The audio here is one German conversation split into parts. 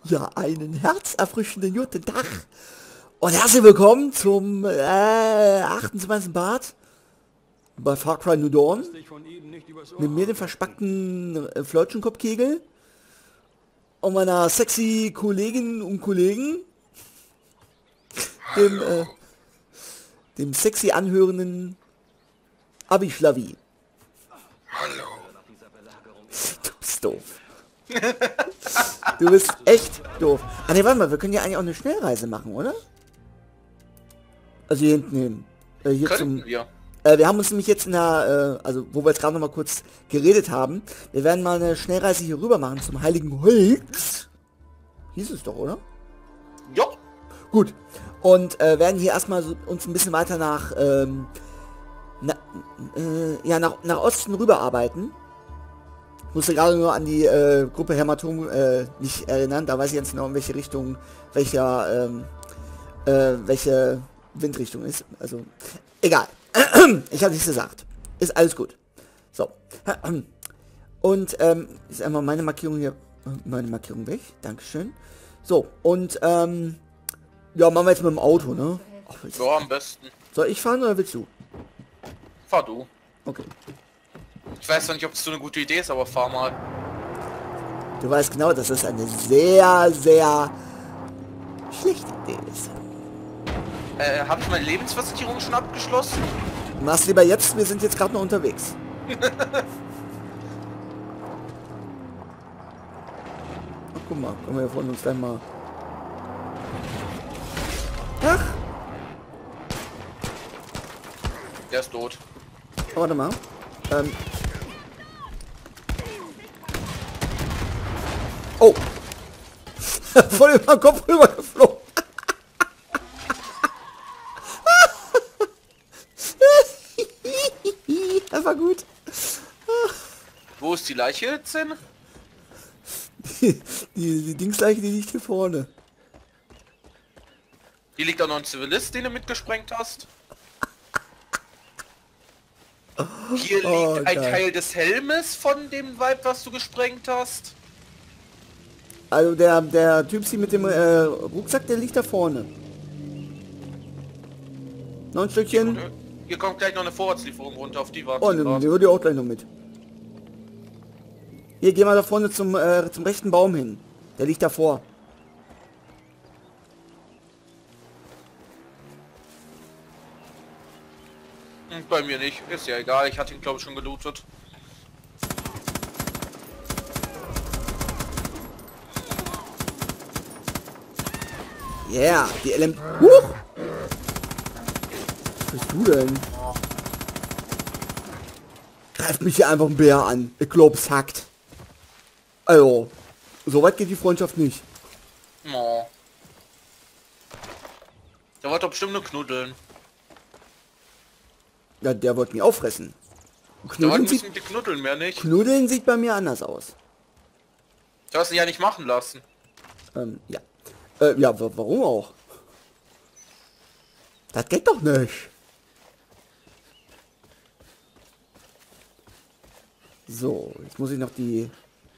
Ja, einen herzerfrischenden guten Tag und herzlich willkommen zum 28. Part bei Far Cry New Dawn. Mit mir dem verspackten Flautschenkopfkegel und meiner sexy Kolleginnen und Kollegen, dem sexy anhörenden Abischlavi. Hallo. Du bist doof. Du bist echt doof. Ah ne, warte mal, wir können ja eigentlich auch eine Schnellreise machen, oder? Also hier hinten hin. Hier Könnten zum... wir. Wir haben uns nämlich jetzt in der, also wo wir jetzt gerade noch mal kurz geredet haben, wir werden mal eine Schnellreise hier rüber machen zum Heiligen Holz. Hieß es doch, oder? Ja. Gut. Und werden hier erstmal so uns ein bisschen weiter nach, nach Osten rüber arbeiten. Ich musste gerade nur an die Gruppe Hämatom nicht erinnern. Da weiß ich jetzt noch in welche Richtung, welche Windrichtung ist. Also, egal. Ich habe nichts gesagt. Ist alles gut. So. Und ist einmal meine Markierung hier. Meine Markierung weg. Dankeschön. So, und ja, machen wir jetzt mit dem Auto, ne? Ja, am besten. Soll ich fahren oder willst du? Fahr du. Okay. Ich weiß noch nicht, ob es so eine gute Idee ist, aber fahr mal. Du weißt genau, dass das eine sehr, sehr schlechte Idee ist. Habe ich meine Lebensversicherung schon abgeschlossen? Mach's lieber jetzt, wir sind jetzt gerade noch unterwegs. Ach, guck mal, können wir ja von uns gleich mal... Ach, Der ist tot. warte mal. Oh! Voll über den Kopf rüber geflogen. Das war gut. Wo ist die Leiche jetzt hin? Die Dingsleiche, die liegt hier vorne. Hier liegt auch noch ein Zivilist, den du mitgesprengt hast. Hier liegt ein geil. Teil des Helmes von dem Weib, was du gesprengt hast. Also der Typ sie mit dem Rucksack, der liegt da vorne. Noch ein Stückchen. Hier kommt gleich noch eine Vorratslieferung runter, auf die Oh, warten. ne, die würde ich auch gleich noch mit. Hier, geh mal da vorne zum rechten Baum hin. Der liegt davor. Bei mir nicht. Ist ja egal, ich hatte ihn glaube ich schon gelootet. Yeah, die LM... Huch! Was bist du denn? Greift mich hier einfach ein Bär an. Ich glaub, es hackt. Also, so weit geht die Freundschaft nicht. Oh. Der wollte doch bestimmt nur knuddeln. Ja, der wollte mich auffressen. Der wollte ein bisschen mit knuddeln, mehr nicht. Knuddeln sieht bei mir anders aus. Du hast ihn ja nicht machen lassen. Ja. Ja, warum auch? Das geht doch nicht. So, jetzt muss ich noch die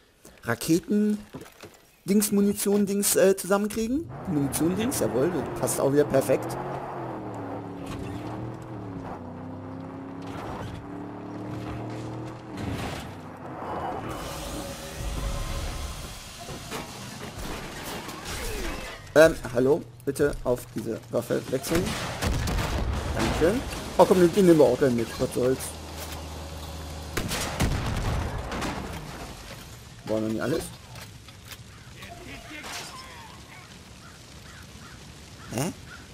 Raketen-Dings-Munition-Dings zusammenkriegen. Munition-Dings, jawohl, das passt auch wieder perfekt. Hallo, bitte auf diese Waffe wechseln. Danke. Oh komm, den nehmen wir auch gleich mit, was soll's. War noch nicht alles? Hä?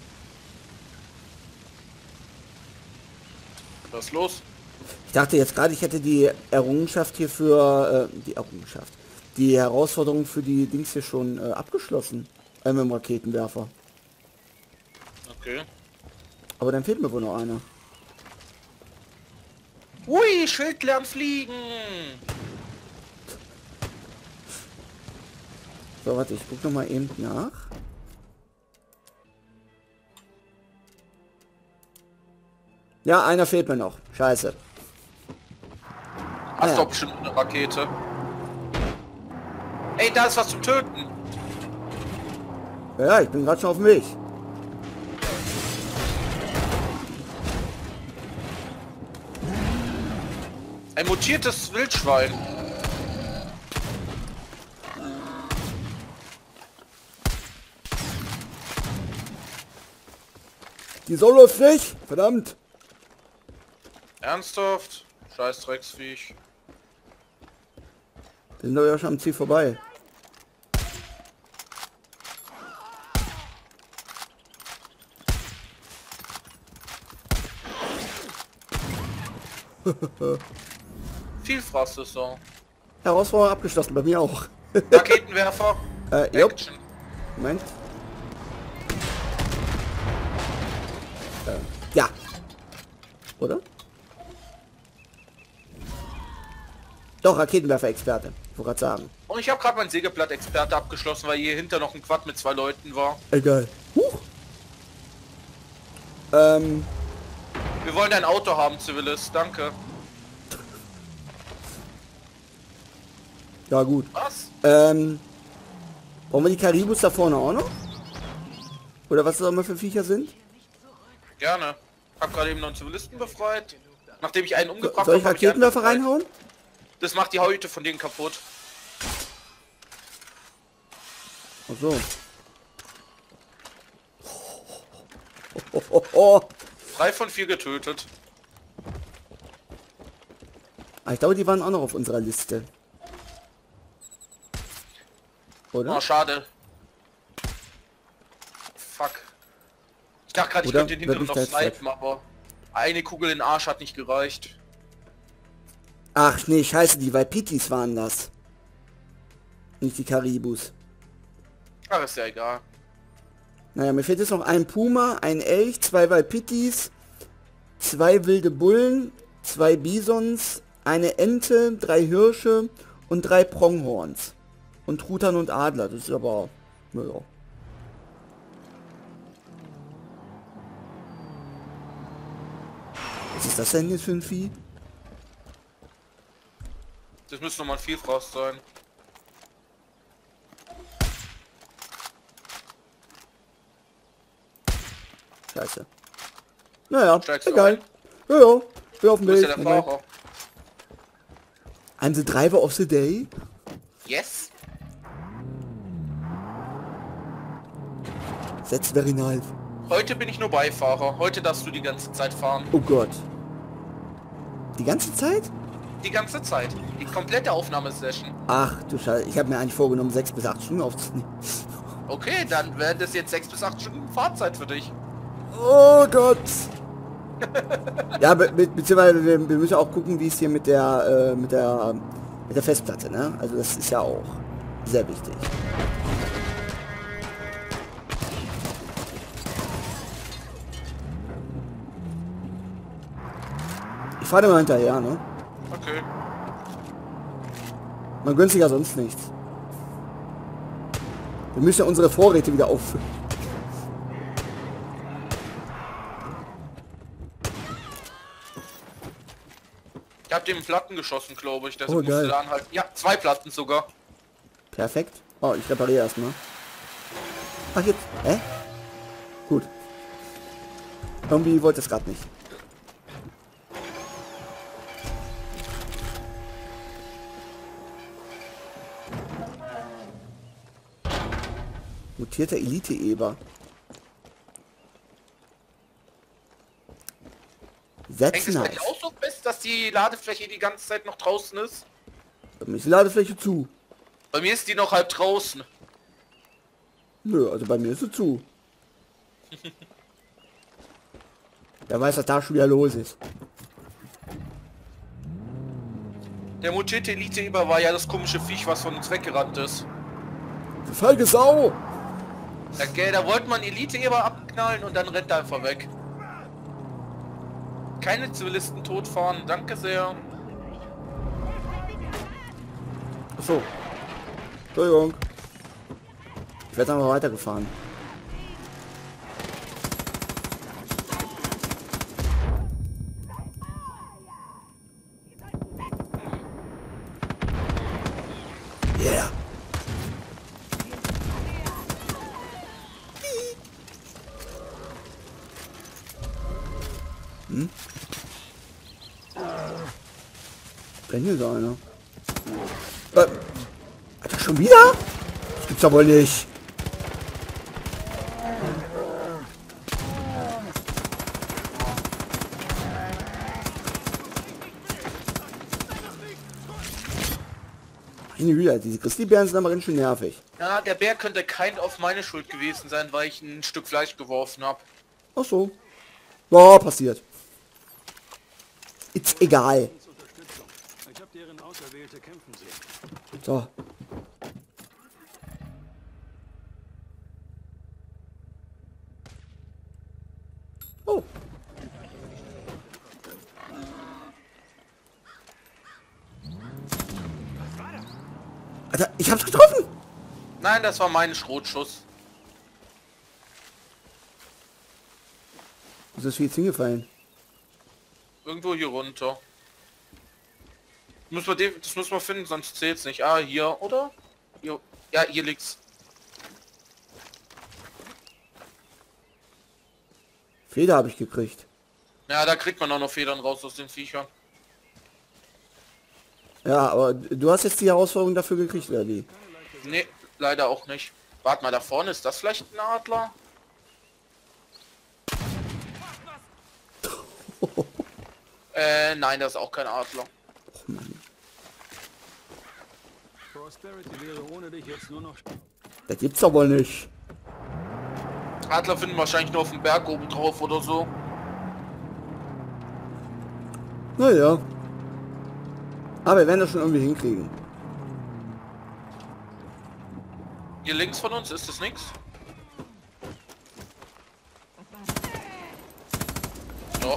Was ist los? Ich dachte jetzt gerade, ich hätte die Errungenschaft hier für, die Herausforderung für die Dings hier schon abgeschlossen. Mit dem Raketenwerfer. Okay. Aber dann fehlt mir wohl noch einer. Ui, Schild lernen fliegen. So, warte, ich guck noch mal eben nach. Ja, einer fehlt mir noch. Scheiße. Hast ja. doch bestimmt eine Rakete. Ey, da ist was zum Töten. Ja, ich bin gerade schon auf dem Weg. Ein mutiertes Wildschwein. Die Sau läuft nicht. Verdammt. Ernsthaft? Scheiß Drecksviech. Wir sind doch ja schon am Ziel vorbei. Viel Fraß ist so. Herausforderung abgeschlossen, bei mir auch. Raketenwerfer. Jupp. Action. Moment. Ja. Oder? Doch, Raketenwerfer-Experte. Ich wollte gerade sagen. Und ich habe gerade mein Sägeblatt-Experte abgeschlossen, weil hier hinter noch ein Quad mit 2 Leuten war. Egal. Huch. Wir wollen ein Auto haben, Zivilist. Danke. Ja gut. Was? Brauchen wir die Karibus da vorne auch noch? Oder was das auch immer für Viecher sind? Gerne. Hab gerade eben noch einen Zivilisten befreit. Nachdem ich einen umgebracht Soll ich habe, Raketenwerfer reinhauen? Das macht die Häute von denen kaputt. Ach so. Oh. 3 von 4 getötet. Ich glaube, die waren auch noch auf unserer Liste. Oder? Oh, schade. Fuck. Ich dachte gerade, ich Oder könnte den hinteren noch wirklich snipen, aber eine Kugel in den Arsch hat nicht gereicht. Ach nee, scheiße, die Waipitis waren das. Nicht die Karibus. Ach, ist ja egal. Naja, mir fehlt jetzt noch ein Puma, ein Elch, 2 Waipitis, 2 wilde Bullen, 2 Bisons, eine Ente, 3 Hirsche und 3 Pronghorns. Und Truthahn und Adler, das ist aber... Naja. Was ist das denn jetzt für ein Vieh? Das müsste nochmal ein Vielfraß sein. Scheiße. Naja, Steigst du egal. ein? Ja, bin auf dem Du bist Weg. ja der Moment. Fahrer. I'm the driver of the day. Yes. That's very nice. Heute bin ich nur Beifahrer. Heute darfst du die ganze Zeit fahren. Oh Gott. Die ganze Zeit? Die ganze Zeit. Die komplette Aufnahmesession. Ach du Scheiße, ich habe mir eigentlich vorgenommen 6 bis 8 Stunden aufzunehmen. Okay, dann wäre das jetzt 6 bis 8 Stunden Fahrzeit für dich. Oh Gott. Ja, beziehungsweise wir müssen auch gucken, wie es hier mit der Festplatte, ne? Also das ist ja auch sehr wichtig. Ich fahre mal hinterher, ne? Okay. Man gönnt sich ja sonst nichts. Wir müssen ja unsere Vorräte wieder auffüllen. Ich hab dem Platten geschossen, glaube ich. Deshalb Oh, musste geil. da anhalten. Ja, 2 Platten sogar. Perfekt. Oh, ich repariere erstmal. Ach jetzt. Hä? Gut. Irgendwie wollte es gerade nicht. Mutierter Elite-Eber. Hängt That's es bei nice. dir auch so fest, dass die Ladefläche die ganze Zeit noch draußen ist? Bei mir ist die Ladefläche zu. Bei mir ist die noch halb draußen. Nö, also bei mir ist sie zu. Wer weiß, was da schon wieder los ist. Der mutierte Elite-Eber war ja das komische Viech, was von uns weggerannt ist. Feige Sau! Okay, da wollte man Elite-Eber abknallen und dann rennt er einfach weg. Keine Zivilisten totfahren, danke sehr. Achso. Entschuldigung. Ich werde einfach weitergefahren. Yeah. Brennt hier so einer. Alter, schon wieder? Das gibt's doch wohl nicht. Meine Güte, diese Grizzlybären sind aber ganz schön nervig. Ja, der Bär könnte kein auf meine Schuld gewesen sein, weil ich ein Stück Fleisch geworfen habe. Ach so. Ja, passiert. Ist egal. Ich habe deren Auserwählte kämpfen sehen. So. Oh. Alter, ich hab's getroffen. Nein, das war mein Schrotschuss. Wo ist das jetzt hingefallen? Irgendwo hier runter. Das muss man finden, sonst zählt's nicht. Ah, hier, oder? Hier. Ja, hier liegt's. Feder habe ich gekriegt. Ja, da kriegt man auch noch Federn raus aus den Viechern. Ja, aber du hast jetzt die Herausforderung dafür gekriegt, oder wie? Nee, leider auch nicht. Warte mal, da vorne ist das vielleicht ein Adler? Nein, das ist auch kein Adler. Oh Mann. Prosperity wäre ohne dich jetzt nur noch... Das gibt's doch wohl nicht. Adler finden wahrscheinlich nur auf dem Berg oben drauf oder so. Naja. Aber wir werden das schon irgendwie hinkriegen. Hier links von uns ist das nix. Doch.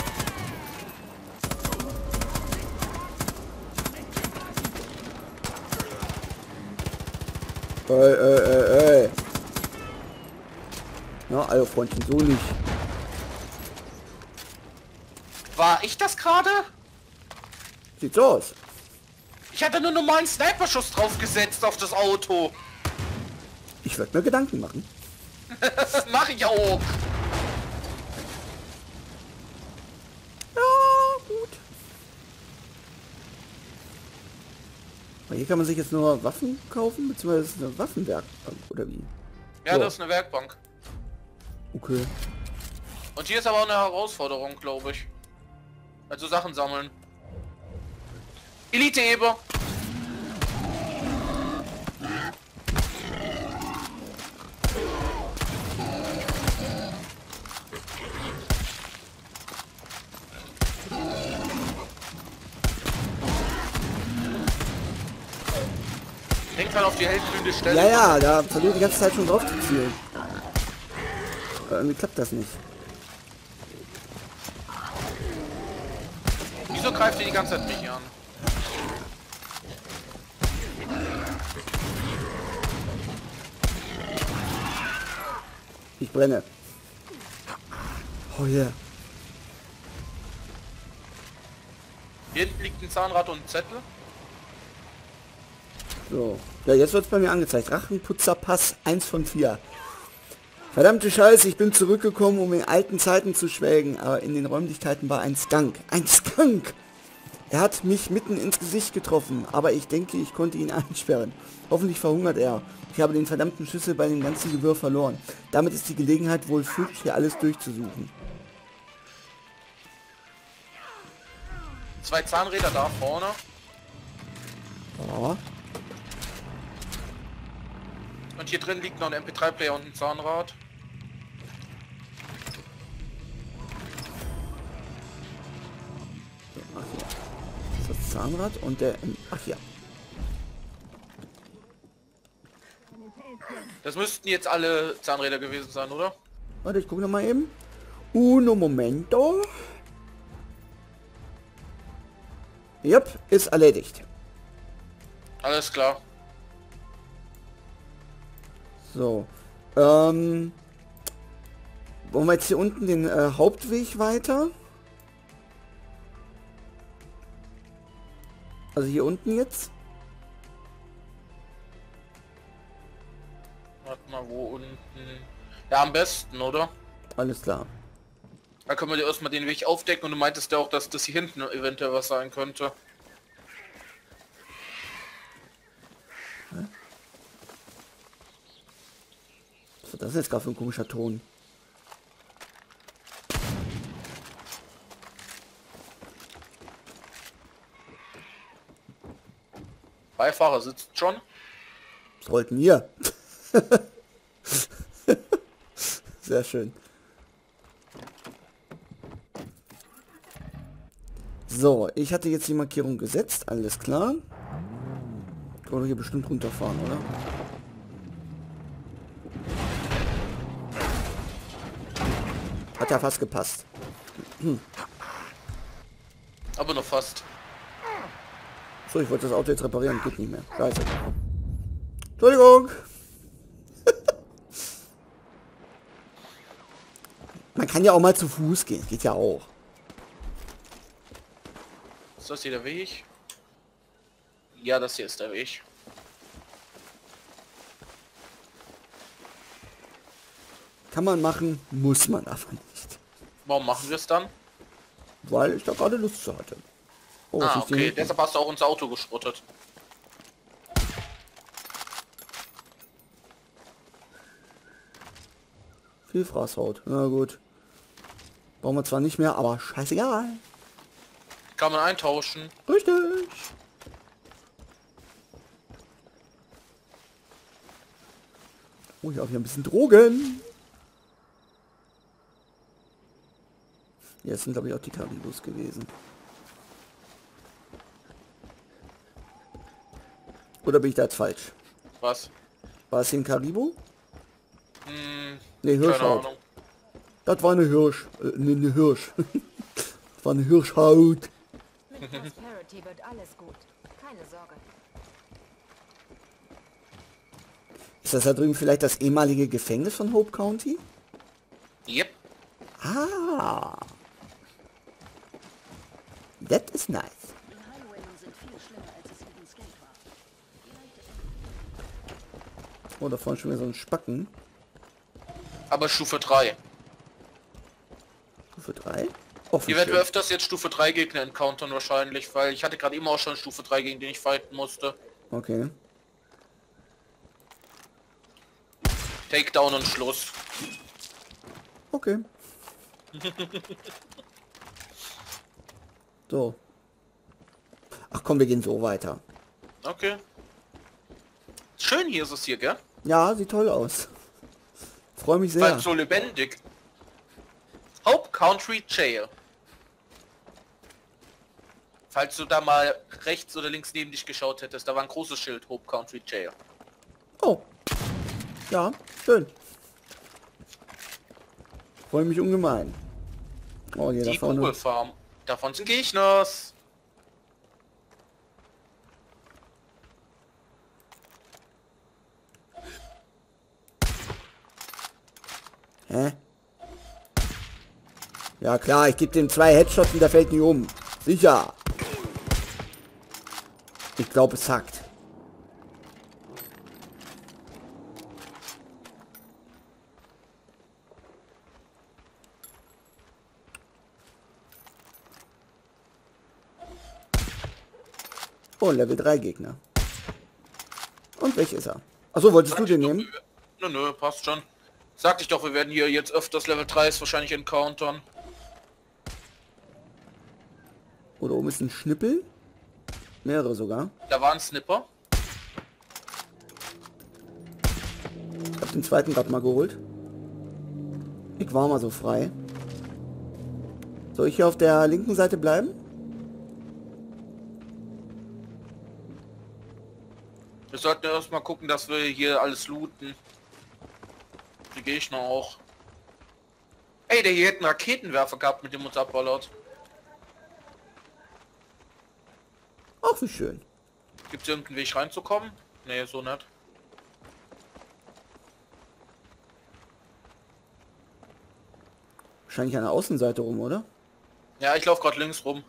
Ey. Ja, also Freundchen, so nicht. War ich das gerade? Sieht so aus. Ich hatte nur normalen Sniper-Schuss draufgesetzt auf das Auto. Ich würde mir Gedanken machen. Das mache ich auch. Ja, gut. Aber hier kann man sich jetzt nur Waffen kaufen, beziehungsweise eine Waffenwerkbank, oder wie? Ja, So. das ist eine Werkbank. Okay. Und hier ist aber auch eine Herausforderung, glaube ich. Also Sachen sammeln. Elite-Eber. Denkt halt auf die hellgrüne Stelle. Ja, da verliert die ganze Zeit schon drauf zu zielen. Aber irgendwie klappt das nicht. Wieso greift ihr die ganze Zeit mich an? Ich brenne. Oh yeah. Hier hinten liegt ein Zahnrad und ein Zettel. So. Ja, jetzt wird es bei mir angezeigt. Rachenputzerpass 1 von 4. Verdammte Scheiße, ich bin zurückgekommen, um in alten Zeiten zu schwelgen, aber in den Räumlichkeiten war ein Skunk. Ein Skunk! Er hat mich mitten ins Gesicht getroffen, aber ich denke, ich konnte ihn einsperren. Hoffentlich verhungert er. Ich habe den verdammten Schlüssel bei dem ganzen Gewirr verloren. Damit ist die Gelegenheit wohl flüchtig, hier alles durchzusuchen. 2 Zahnräder da vorne. Ja. Und hier drin liegt noch ein MP3-Player und ein Zahnrad. Ach ja. Das ist das Zahnrad und der... Ach ja. Das müssten jetzt alle Zahnräder gewesen sein, oder? Warte, ich gucke noch mal eben. Uno momento. Jupp, ist erledigt. Alles klar. So. Wollen wir jetzt hier unten den Hauptweg weiter? Also hier unten jetzt? Warte mal, wo unten? Ja, am besten, oder? Alles klar. Da können wir dir erstmal den Weg aufdecken und du meintest ja auch, dass das hier hinten eventuell was sein könnte. Was ist das jetzt gerade für ein komischer Ton? Beifahrer sitzt schon. Sollten hier. Sehr schön. So, ich hatte jetzt die Markierung gesetzt, alles klar. Kann man hier bestimmt runterfahren, oder? Hat ja fast gepasst. Aber nur fast. So, ich wollte das Auto jetzt reparieren, geht nicht mehr. Scheiße. Entschuldigung. Man kann ja auch mal zu Fuß gehen, geht ja auch. Ist das hier der Weg? Ja, das hier ist der Weg. Kann man machen, muss man aber nicht. Warum machen wir es dann? Weil ich da gerade Lust zu hatte. Oh, was Ah, ist denn okay. hier? Deshalb hast du auch unser Auto geschrottet. Viel Fraßhaut. Na gut. Brauchen wir zwar nicht mehr, aber scheißegal. Kann man eintauschen. Richtig. Oh, ich habe hier ein bisschen Drogen. Jetzt sind, glaube ich, auch die Karibus gewesen. Oder bin ich da jetzt falsch? Was? War es hier ein Karibu? Hm, Ne, keine Hirschhaut. Ahnung. Das war eine Hirsch. Eine Hirsch. Das war eine Hirschhaut. Mit Prosperity wird alles gut. Keine Sorge. Ist das da drüben vielleicht das ehemalige Gefängnis von Hope County? Yep. Ah. That is nice. Die Highwaymen sind viel schlimmer, als es ihnen Skate war. Oh, da vorne schon wieder so ein Spacken. Aber Stufe 3. Stufe 3. Oh, Hier werden wir öfters jetzt Stufe 3 Gegner encountern wahrscheinlich, weil ich hatte gerade eben auch schon Stufe 3, gegen den ich fighten musste. Okay. Takedown und Schluss. Okay. So. Ach komm, wir gehen so weiter. Okay. Schön hier ist es hier, gell? Ja, sieht toll aus. Freue mich sehr. Weil so lebendig. Hope Country Jail. Falls du da mal rechts oder links neben dich geschaut hättest, da war ein großes Schild, Hope Country Jail. Oh. Ja, schön. Freue mich ungemein. Oh, hier da Die vorne. Kugelfarm. Davon sind Gegners. Hä? Ja klar, ich gebe dem 2 Headshots und der fällt nicht um. Sicher. Ich glaube, es hackt. Oh, Level 3 Gegner. Und welcher ist er? Achso, wolltest du den nehmen? Nö, passt schon. Sagte ich doch, wir werden hier jetzt öfters Level 3 wahrscheinlich encountern. Oder oben ist ein Schnippel. Mehrere sogar. Da war ein Snipper. Ich hab den zweiten gerade mal geholt. Ich war mal so frei. Soll ich hier auf der linken Seite bleiben? Wir sollten erstmal gucken, dass wir hier alles looten. Die Gegner auch. Ey, der hier hätte einen Raketenwerfer gehabt, mit dem uns abballert. Ach, wie schön. Gibt es irgendeinen Weg reinzukommen? Nee, so nicht. Wahrscheinlich an der Außenseite rum, oder? Ja, ich laufe gerade links rum.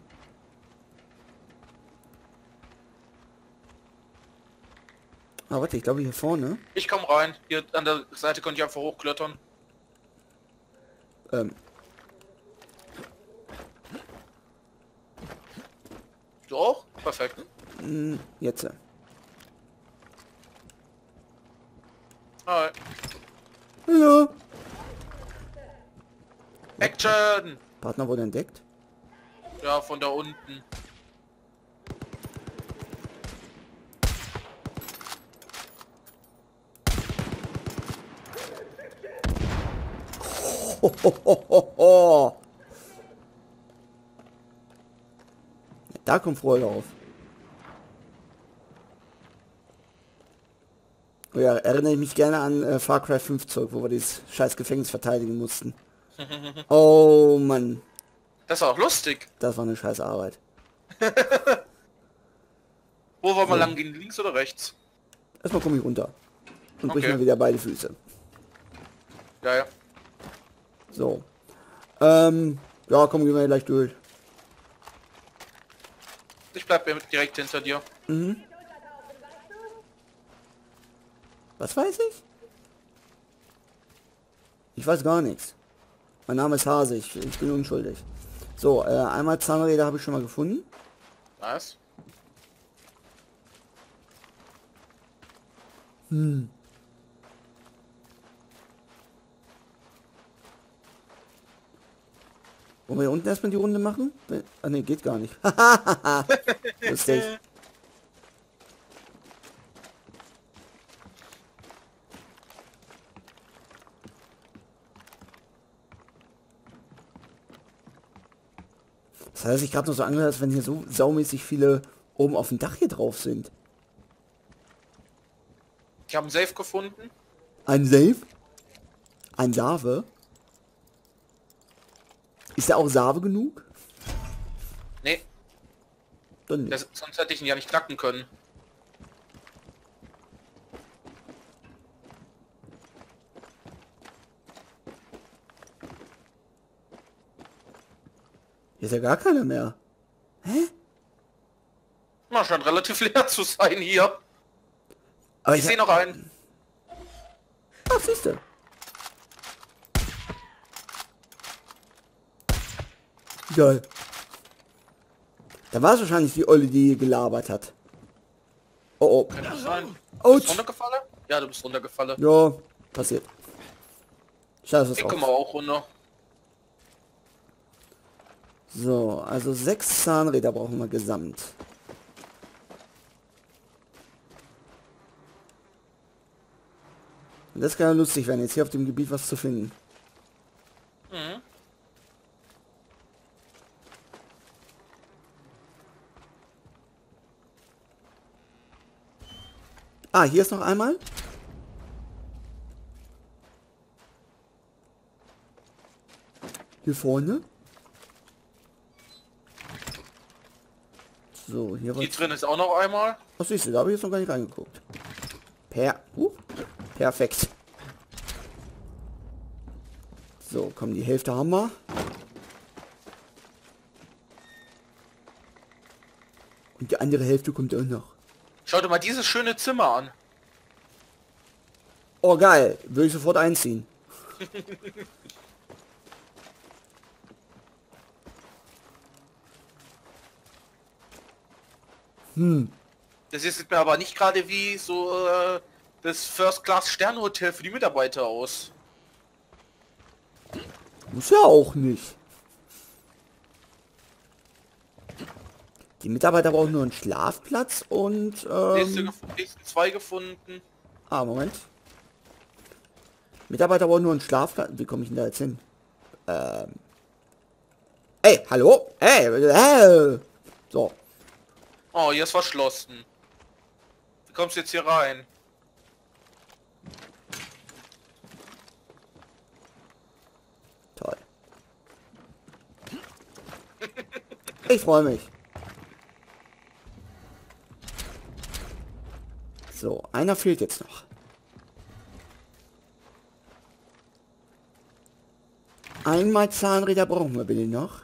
Ah, warte, ich glaube hier vorne. Ich komme rein. Hier an der Seite könnt ihr einfach hochklettern. Du auch? Perfekt. Jetzt. Hi. Hallo. Action! Partner wurde entdeckt. Ja, von da unten. Hohohoho. Da kommt Freude auf. Oh ja, erinnere ich mich gerne an Far Cry 5 zurück, wo wir dieses scheiß Gefängnis verteidigen mussten. Oh Mann, Das ist auch lustig. das war eine scheiß Arbeit. Wo wollen wir So. lang gehen? Links oder rechts? Erstmal komme ich runter. Und brich Okay. mir wieder beide Füße. Ja, ja. So. Ja, komm, gehen wir gleich durch. Ich bleib direkt hinter dir. Was weiß ich? Ich weiß gar nichts. Mein Name ist Hase, ich bin unschuldig. So, einmal Zahnräder habe ich schon mal gefunden. Nice. Wollen wir hier unten erstmal die Runde machen? Ah ne, geht gar nicht. Lustig. Das heißt, ich gerade noch so angehört, als wenn hier so saumäßig viele oben auf dem Dach hier drauf sind. Ich habe einen Safe gefunden. Ein Safe? Ein Save? Ist der auch Save genug? Nee, Dann nicht. sonst hätte ich ihn ja nicht knacken können. Hier ist ja gar keiner mehr. Hä? Na, scheint relativ leer zu sein hier. Aber Ich sehe noch einen. Ach, siehste. Geil. Da war es wahrscheinlich die Olle, die gelabert hat. Oh, oh. Kann das sein? Bist Autsch. du runtergefallen? Ja, du bist runtergefallen. Ja, passiert. Scheiße, Ich ist komme auch. auch runter. So, also 6 Zahnräder brauchen wir gesamt. Und das kann ja lustig werden, jetzt hier auf dem Gebiet was zu finden. Mhm. Ah, hier ist noch einmal. Hier vorne. So, hier Hier was. drin ist auch noch einmal. Was siehst du, da habe ich jetzt noch gar nicht reingeguckt. Perfekt. So, komm, die Hälfte haben wir. Und die andere Hälfte kommt auch noch. Schau dir mal dieses schöne Zimmer an. Oh, geil. Würde ich sofort einziehen. Das hier sieht mir aber nicht gerade wie so das First-Class-Sterne-Hotel für die Mitarbeiter aus. Muss ja auch nicht. Die Mitarbeiter brauchen nur einen Schlafplatz und... Nächsten 2 gefunden. Moment. Mitarbeiter brauchen nur einen Schlafplatz. Wie komme ich denn da jetzt hin? Ey, hallo? Ey, so. Oh, hier ist verschlossen. Wie kommst du jetzt hier rein? Toll. Ich freue mich. So, einer fehlt jetzt noch. Einmal Zahnräder brauchen wir bitte noch.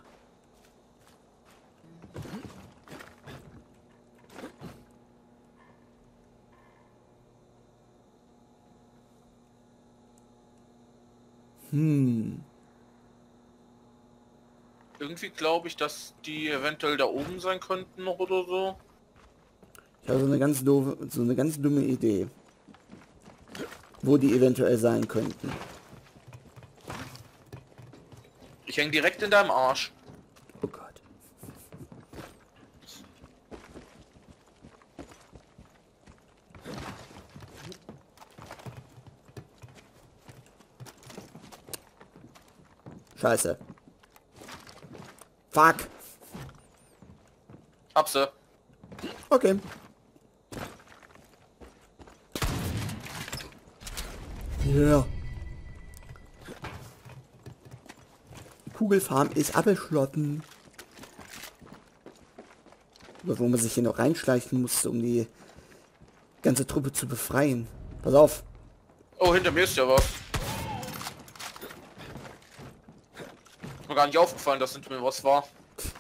Irgendwie glaube ich, dass die eventuell da oben sein könnten noch oder so. Ich habe so eine ganz dumme Idee. Wo die eventuell sein könnten. Ich hänge direkt in deinem Arsch. Oh Gott. Scheiße. Fuck. Hab sie. Okay. Ja. Die Kugelfarm ist abgeschlossen. Oder wo man sich hier noch reinschleichen musste, um die ganze Truppe zu befreien. Pass auf. Oh, hinter mir ist ja was. Ist mir gar nicht aufgefallen, dass hinter mir was war.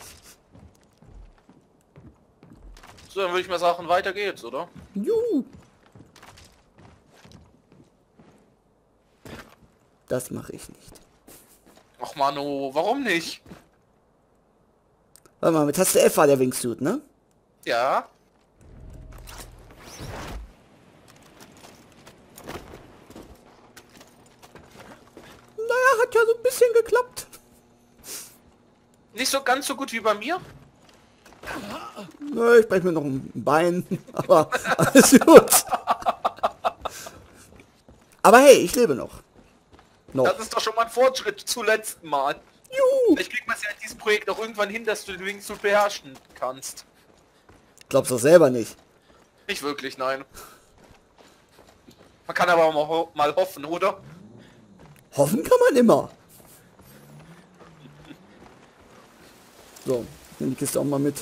So, dann würde ich mal sagen, weiter geht's, oder? Juhu. Das mache ich nicht. Ach Mano, warum nicht? Warte mal, mit Taste F war der Wingsuit, ne? Ja. Naja, hat ja so ein bisschen geklappt. Nicht so ganz so gut wie bei mir. Na, ich breche mir noch ein Bein, aber alles gut. Aber hey, ich lebe noch. Das ist doch schon mal ein Fortschritt zu letzten Mal. Juhu. Vielleicht kriegt man es ja in diesem Projekt auch irgendwann hin, dass du den Wingsuit beherrschen kannst. Glaubst du selber nicht. Nicht wirklich, nein. Man kann aber auch mal hoffen, oder? Hoffen kann man immer. So, ich nehme die Kiste auch mal mit.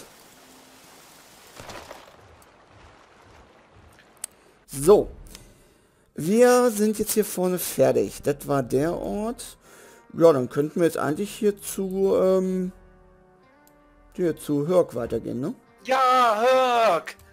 So. Wir sind jetzt hier vorne fertig. Das war der Ort. Ja, dann könnten wir jetzt eigentlich hier zu Hörg weitergehen, ne? Ja, Hörg!